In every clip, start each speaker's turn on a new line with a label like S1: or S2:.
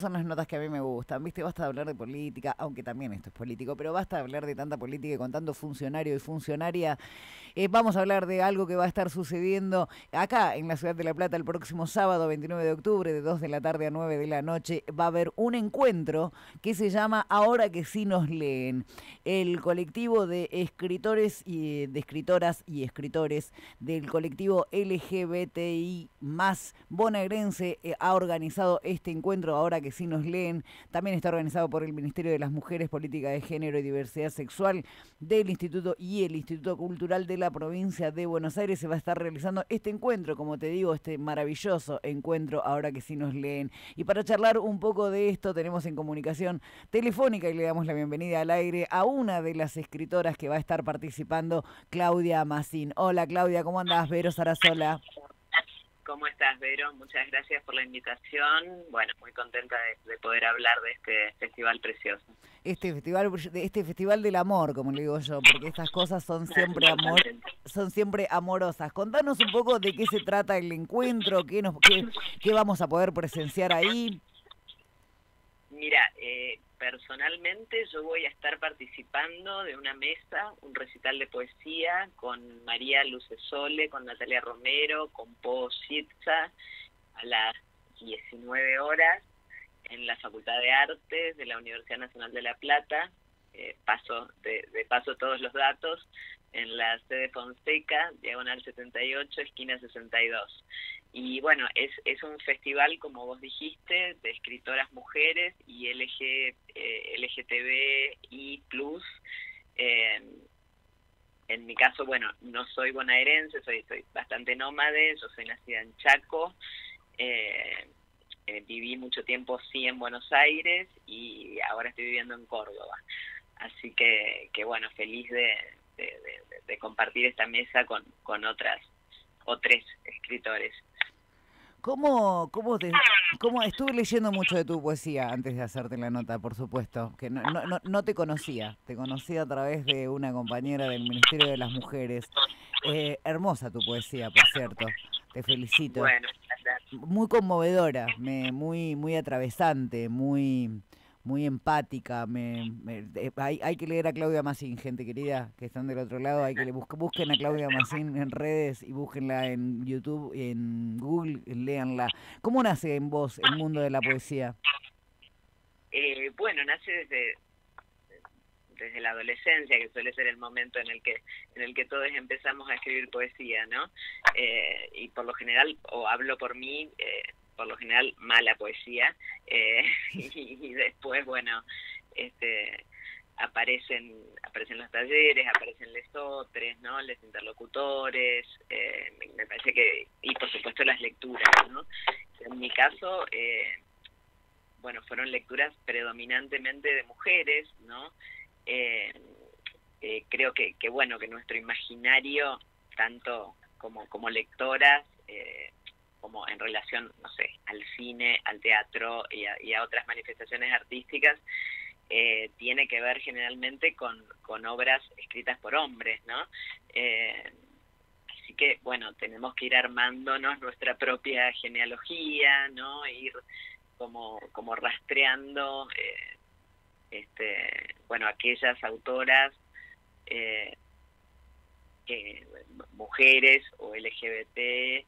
S1: Son las notas que a mí me gustan, ¿viste? Basta de hablar de política, aunque también esto es político, pero basta de hablar de tanta política y con tanto funcionario y funcionaria. Vamos a hablar de algo que va a estar sucediendo acá en la ciudad de La Plata el próximo sábado 29 de octubre de 2 de la tarde a 9 de la noche. Va a haber un encuentro que se llama Ahora que sí nos leen. El colectivo de escritores y de escritoras y escritores del colectivo LGBTI más bonaerense ha organizado este encuentro Ahora que sí nos leen. También está organizado por el Ministerio de las Mujeres, Política de Género y Diversidad Sexual del Instituto y el Instituto Cultural de la provincia de Buenos Aires. Se va a estar realizando este encuentro, como te digo, este maravilloso encuentro Ahora que sí nos leen. Y para charlar un poco de esto tenemos en comunicación telefónica y le damos la bienvenida al aire a una de las escritoras que va a estar participando, Claudia Massín. Hola Claudia, ¿cómo andás? Vero Sarasola.
S2: ¿Cómo estás, Vero? Muchas gracias por la invitación. Bueno, muy contenta de poder hablar de este festival precioso.
S1: Este festival del amor, como le digo yo, porque estas cosas son siempre son siempre amorosas. Contanos un poco de qué se trata el encuentro, qué vamos a poder presenciar ahí.
S2: Mira, personalmente yo voy a estar participando de una mesa, un recital de poesía con María Lucesole, con Natalia Romero, con Po Schitza, a las 19 horas en la Facultad de Artes de la Universidad Nacional de La Plata. De paso todos los datos, en la sede Fonseca, diagonal 78, esquina 62. Y bueno, es un festival, como vos dijiste, de escritoras mujeres y LGTBI+. En mi caso, bueno, no soy bonaerense, soy bastante nómade, yo soy nacida en Chaco, viví mucho tiempo sí en Buenos Aires y ahora estoy viviendo en Córdoba. Así que bueno, feliz de compartir esta mesa con o tres escritores.
S1: ¿Cómo estuve leyendo mucho de tu poesía antes de hacerte la nota, por supuesto, que no te conocía a través de una compañera del Ministerio de las Mujeres. Hermosa tu poesía, por cierto, te felicito.
S2: Bueno,
S1: Muy conmovedora, muy atravesante, muy empática. Hay que leer a Claudia Massín, gente querida, que están del otro lado. Hay que busquen a Claudia Massín en redes y búsquenla en YouTube, en Google, léanla. ¿Cómo nace en vos el mundo de la poesía?
S2: bueno, nace desde la adolescencia, que suele ser el momento en el que todos empezamos a escribir poesía, ¿no? Y por lo general, o hablo por mí, por lo general mala poesía, y después, bueno, aparecen los talleres, aparecen lesotres, ¿no? Les interlocutores, me parece que, y por supuesto las lecturas, ¿no? En mi caso, bueno, fueron lecturas predominantemente de mujeres, ¿no? Creo que bueno, que nuestro imaginario, tanto como lectoras, como en relación, no sé, al cine, al teatro y a otras manifestaciones artísticas, tiene que ver generalmente con obras escritas por hombres, ¿no? Así que, bueno, tenemos que ir armándonos nuestra propia genealogía, ¿no? Ir como rastreando, bueno, aquellas autoras, mujeres o LGBT,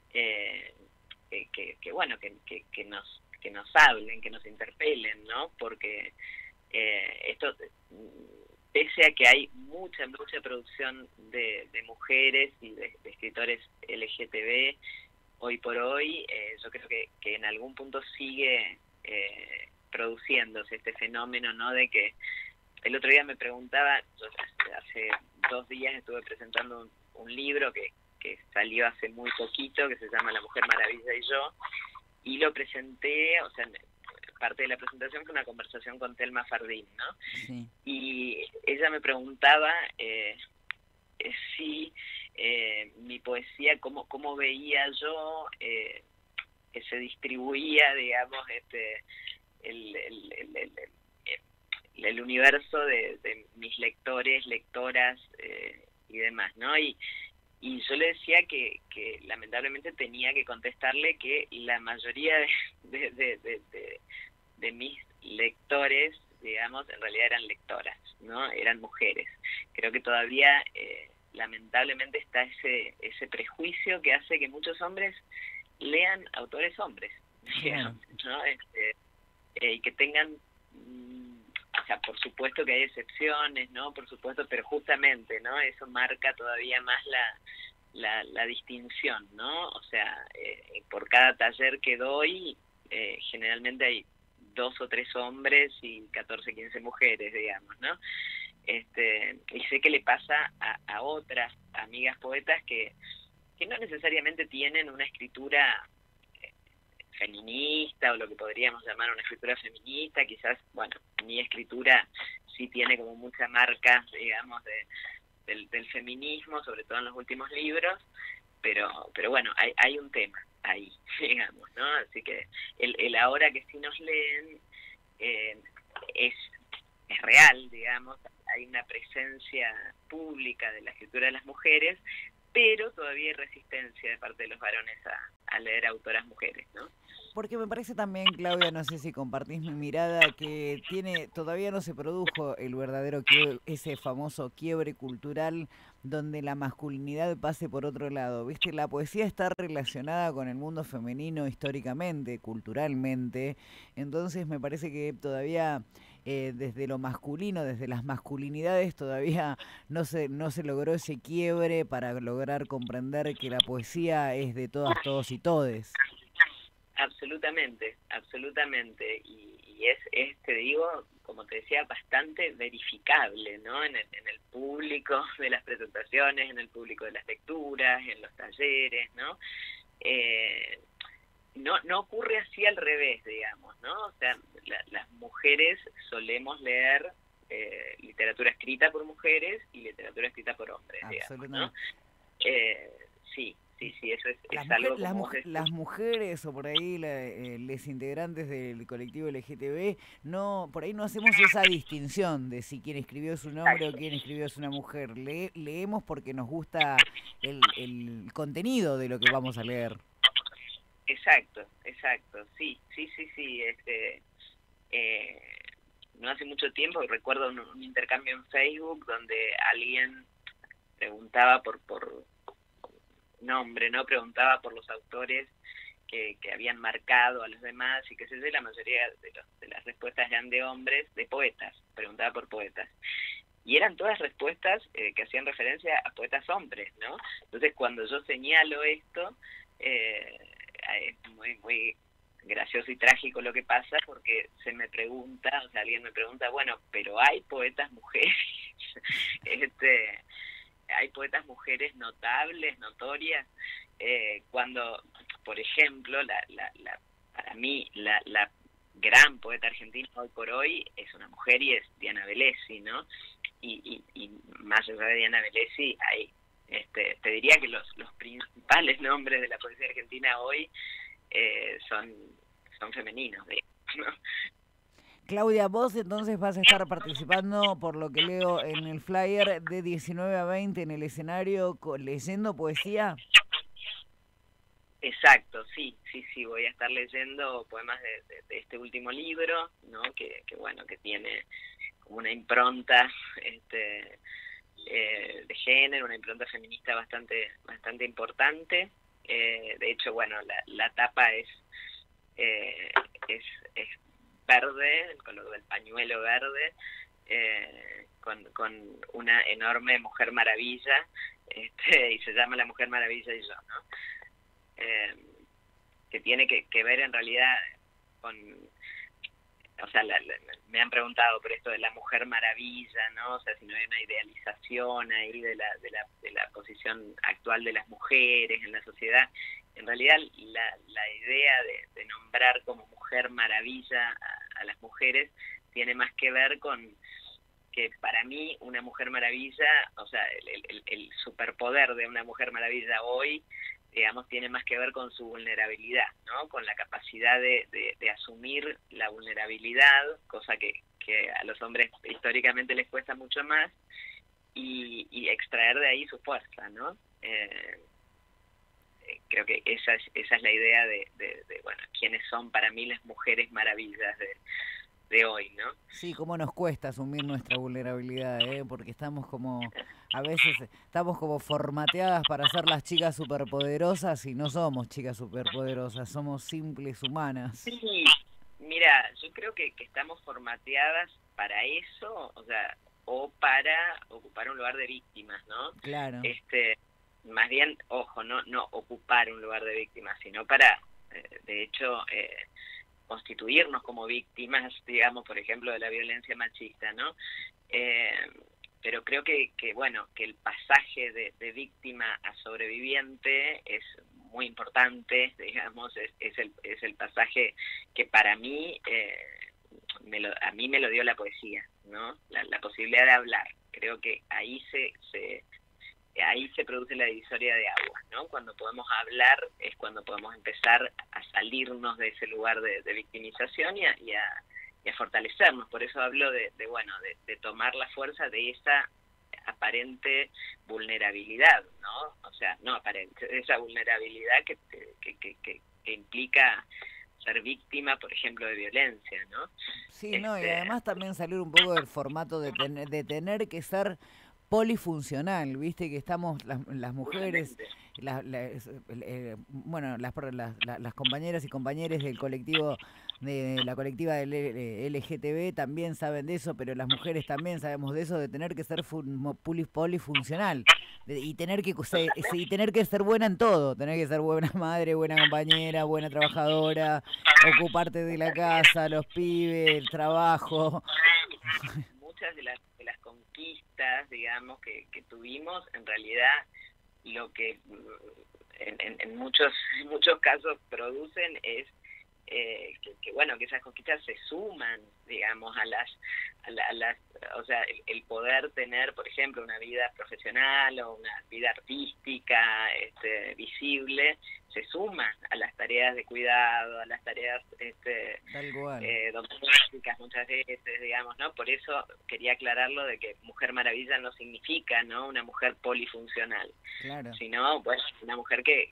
S2: bueno, que nos hablen, que nos interpelen, ¿no? Porque esto, pese a que hay mucha producción de mujeres y de escritores LGTB hoy por hoy, yo creo que en algún punto sigue produciéndose este fenómeno, ¿no? De que el otro día me preguntaba, yo hace 2 días estuve presentando un libro que salió hace muy poquito, que se llama La Mujer Maravilla y yo, y lo presenté, o sea, parte de la presentación fue una conversación con Thelma Fardín, ¿no?
S1: Sí.
S2: Y ella me preguntaba si mi poesía, cómo veía yo que se distribuía, digamos, el universo de mis lectores, lectoras y demás, ¿no? Y yo le decía que lamentablemente tenía que contestarle que la mayoría mis lectores, digamos, en realidad eran lectoras, ¿no? Eran mujeres. Creo que todavía, lamentablemente, está ese prejuicio que hace que muchos hombres lean autores hombres, digamos, ¿no? Y que tengan, o sea, por supuesto que hay excepciones, ¿no? Por supuesto, pero justamente, ¿no? Eso marca todavía más la distinción, ¿no? O sea, por cada taller que doy, generalmente hay 2 o 3 hombres y 14, 15 mujeres, digamos, ¿no? Y sé que le pasa a otras amigas poetas que no necesariamente tienen una escritura feminista o lo que podríamos llamar una escritura feminista. Quizás, bueno, mi escritura sí tiene como mucha marca, digamos, del feminismo, sobre todo en los últimos libros, pero bueno, hay un tema ahí, digamos, ¿no? Así que el ahora que sí nos leen es real, digamos, hay una presencia pública de la escritura de las mujeres, pero todavía hay resistencia de parte de los varones a leer autoras mujeres, ¿no?
S1: Porque me parece también, Claudia, no sé si compartís mi mirada, que todavía no se produjo el verdadero ese famoso quiebre cultural donde la masculinidad pase por otro lado. ¿Viste? La poesía está relacionada con el mundo femenino históricamente, culturalmente, entonces me parece que todavía desde lo masculino, desde las masculinidades, todavía no se logró ese quiebre para lograr comprender que la poesía es de todas, todos y todes.
S2: Absolutamente, absolutamente, y es, te digo, como te decía, bastante verificable, ¿no? En el público de las presentaciones, en el público de las lecturas, en los talleres, ¿no? No ocurre así al revés, digamos, ¿no? O sea, las mujeres solemos leer literatura escrita por mujeres y literatura escrita por hombres, digamos, ¿no? Sí. Sí, eso es algo como
S1: las mujeres o por ahí los integrantes del colectivo LGTB, no, por ahí no hacemos esa distinción de si quien escribió es un hombre o quien escribió es una mujer. Leemos porque nos gusta el contenido de lo que vamos a leer.
S2: Exacto, sí. No hace mucho tiempo recuerdo un intercambio en Facebook donde alguien preguntaba por nombre, ¿no? Preguntaba por los autores que habían marcado a los demás y qué sé yo, la mayoría de las respuestas eran de hombres, de poetas, preguntaba por poetas. Y eran todas respuestas que hacían referencia a poetas hombres, ¿no? Entonces cuando yo señalo esto, es muy gracioso y trágico lo que pasa, porque se me pregunta, o sea, alguien me pregunta, bueno, pero ¿hay poetas mujeres? Hay poetas mujeres notables, notorias, cuando, por ejemplo, para mí, la gran poeta argentina hoy por hoy es una mujer y es Diana Velesi, ¿no? Y más allá de Diana Velesi, hay, te diría que los principales nombres de la poesía argentina hoy son femeninos, digamos, ¿no?
S1: Claudia, vos entonces vas a estar participando, por lo que leo en el flyer, de 19 a 20 en el escenario leyendo poesía.
S2: Exacto, sí, voy a estar leyendo poemas de este último libro, ¿no? Que bueno, que tiene como una impronta de género, una impronta feminista bastante importante. De hecho, bueno, la tapa es verde, el color del pañuelo verde, con una enorme Mujer Maravilla, y se llama La Mujer Maravilla y yo, ¿no? Que tiene que ver en realidad con, o sea, me han preguntado por esto de la Mujer Maravilla, ¿no? O sea, si no hay una idealización ahí de la posición actual de las mujeres en la sociedad. En realidad la idea de nombrar como Mujer Maravilla a las mujeres tiene más que ver con que para mí una Mujer Maravilla, o sea, el superpoder de una Mujer Maravilla hoy, digamos, tiene más que ver con su vulnerabilidad, ¿no? Con la capacidad de asumir la vulnerabilidad, cosa que a los hombres históricamente les cuesta mucho más, y extraer de ahí su fuerza, ¿no? Creo que esa es la idea de bueno, quiénes son para mí las mujeres maravillas de hoy, ¿no?
S1: Sí, cómo nos cuesta asumir nuestra vulnerabilidad, ¿eh? Porque estamos como, a veces estamos como formateadas para ser las chicas superpoderosas y no somos chicas superpoderosas, somos simples humanas.
S2: Sí, mira, yo creo que estamos formateadas para eso, o sea, o para ocupar un lugar de víctimas, ¿no?
S1: Claro.
S2: Más bien, ojo, no ocupar un lugar de víctimas, sino para, de hecho, constituirnos como víctimas, digamos, por ejemplo, de la violencia machista, ¿no? Pero creo bueno, que el pasaje de víctima a sobreviviente es muy importante, digamos, es el pasaje que para mí, a mí me lo dio la poesía, ¿no? La posibilidad de hablar. Creo que ahí se produce la divisoria de aguas, ¿no? Cuando podemos hablar es cuando podemos empezar a salirnos de ese lugar de victimización y a fortalecernos. Por eso hablo de tomar la fuerza de esa aparente vulnerabilidad, ¿no? O sea, no aparente, esa vulnerabilidad que implica ser víctima, por ejemplo, de violencia, ¿no?
S1: Sí, no, y además también salir un poco del formato de tener que ser polifuncional, viste que estamos las mujeres, bueno, las compañeras y compañeros del colectivo, de la colectiva del LGTB también saben de eso, pero las mujeres también sabemos de eso, de tener que ser polifuncional. Y tener que ser buena en todo, tener que ser buena madre, buena compañera, buena trabajadora, ocuparte de la casa, los pibes, el trabajo.
S2: Muchas de las conquistas, digamos, que tuvimos, en realidad lo que en muchos casos producen es que esas conquistas se suman, digamos, a las o sea, el poder tener, por ejemplo, una vida profesional o una vida artística, visible, se suman a las tareas de cuidado, a las tareas
S1: Tal cual.
S2: domésticas muchas veces, digamos, ¿no? Por eso quería aclararlo de que Mujer Maravilla no significa, ¿no?, una mujer polifuncional,
S1: Claro.
S2: sino, pues, una mujer que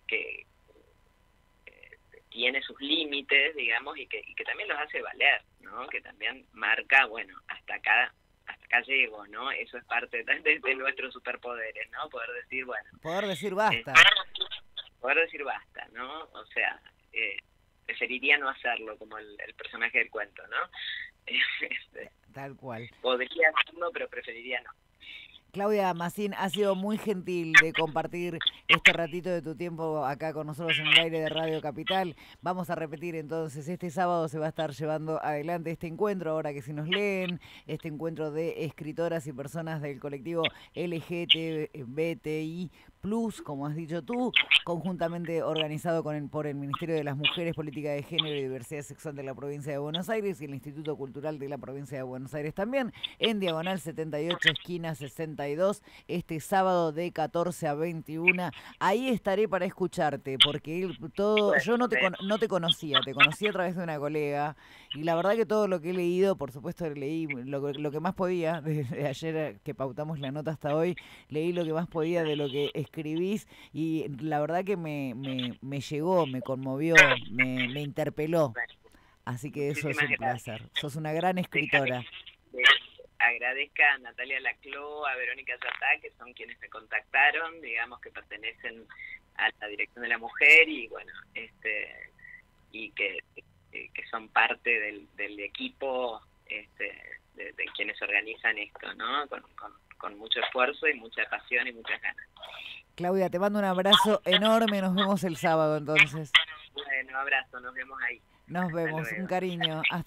S2: tiene sus límites, digamos, y que también los hace valer, ¿no? Que también marca, bueno, hasta acá llego, ¿no? Eso es parte de nuestros superpoderes, ¿no? Poder decir, bueno...
S1: Poder decir basta.
S2: Poder decir basta, ¿no? O sea, preferiría no hacerlo, como el personaje del cuento, ¿no?
S1: Tal cual.
S2: Podría hacerlo, pero preferiría no.
S1: Claudia Massín, ha sido muy gentil de compartir este ratito de tu tiempo acá con nosotros en el aire de Radio Capital. Vamos a repetir entonces, este sábado se va a estar llevando adelante este encuentro, ahora que si nos leen, este encuentro de escritoras y personas del colectivo LGTBTI+, como has dicho tú, conjuntamente organizado por el Ministerio de las Mujeres, Política de Género y Diversidad Sexual de la Provincia de Buenos Aires y el Instituto Cultural de la Provincia de Buenos Aires también, en Diagonal 78, esquina 62, este sábado de 14 a 21. Ahí estaré para escucharte, porque yo no te conocía, te conocí a través de una colega, y la verdad que todo lo que he leído, por supuesto leí lo que más podía, desde ayer que pautamos la nota hasta hoy, leí lo que más podía de lo que escribís, y la verdad que me llegó, me conmovió, me interpeló. Así que eso es un placer. Sos una gran escritora.
S2: Agradezca a Natalia Laclau, a Verónica Yatá, que son quienes me contactaron, digamos, que pertenecen a la Dirección de la Mujer y bueno, y que son parte del equipo de quienes organizan esto, ¿no? Con mucho esfuerzo y mucha pasión y muchas ganas.
S1: Claudia, te mando un abrazo enorme, nos vemos el sábado entonces.
S2: Bueno, abrazo, nos vemos ahí.
S1: Nos vemos, un cariño. Hasta